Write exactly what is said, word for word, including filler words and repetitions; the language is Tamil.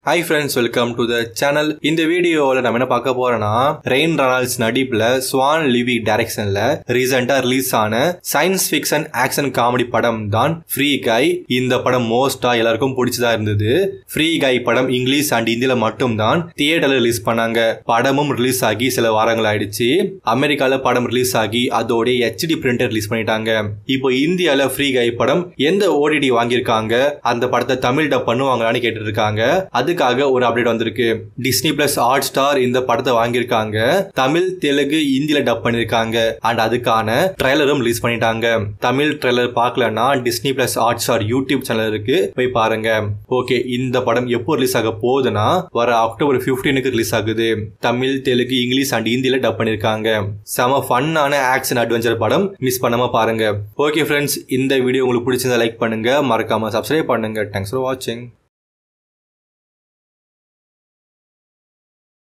Hi friends, welcome to the channel. இந்த வீடியோல நம்ம என்ன பார்க்க போறோம்னா ரெயின் ரெனால்ட்ஸ் நடிப்புல ஸ்வான் லிவி டைரக்ஷன்ல ரீசெண்டா ரிலீஸ் ஆன சயின்ஸ் ஃபிக்ஷன் ஆக்ஷன் காமெடி படம் தான் ஃப்ரீ கை. இந்த படம் மோஸ்டா எல்லாருக்கும் பிடிச்சதா இருந்தது. ஃப்ரீ கை படம் இங்கிலீஷ் அண்ட் ஹிந்தில மட்டும் தான் தியேட்டர்ல ரிலீஸ் பண்ணாங்க. படமும் ரிலீஸ் ஆகி சில வாரங்கள் ஆயிடுச்சு. அமெரிக்கால படம் ரிலீஸ் ஆகி அதோட ஹெச்டி பிரிண்டர் ரிலீஸ் பண்ணிட்டாங்க. இப்போ இந்தியால ஃப்ரீ கை படம் எந்த ஓடிடி வாங்கியிருக்காங்க, அந்த படத்தை தமிழ் டப் பண்ணுவாங்களான்னு கேட்டு இருக்காங்க. அது ஒரு அப்டேட் வந்திருக்கு. டிஸ்னி பிளஸ் ஹாட்ஸ்டார் இந்த படத்தை வாங்கியிருக்காங்க. தமிழ், தெலுங்கு, ஹிந்தில டப் பண்ணிருக்காங்க. அண்ட் அதுக்கான ட்ரைலரும் ரிலீஸ் பண்ணிட்டாங்க. தமிழ் ட்ரைலர் பார்க்கலன்னா Disney plus Hotstar YouTube channel இருக்கு, போய் பாருங்க. ஓகே, இந்த படம் எப்போ ரிலீஸ் ஆக போகுதுன்னா வர அக்டோபர் பதினைந்துக்கு ரிலீஸ் ஆகுது. தமிழ், தெலுங்கு, இங்கிலீஷ் அண்ட் ஹிந்தில டப் பண்ணிருக்காங்க. செம ஃபன்னான ஆக்ஷன் அட்வென்ச்சர் படம், மிஸ் பண்ணாம பாருங்க. ஓகே ஃப்ரெண்ட்ஸ், இந்த வீடியோ உங்களுக்கு பிடிச்சிருந்தா லைக் பண்ணுங்க, மறக்காம சப்ஸ்கிரைப் பண்ணுங்க. தேங்க்ஸ் ஃபார் வாட்சிங்.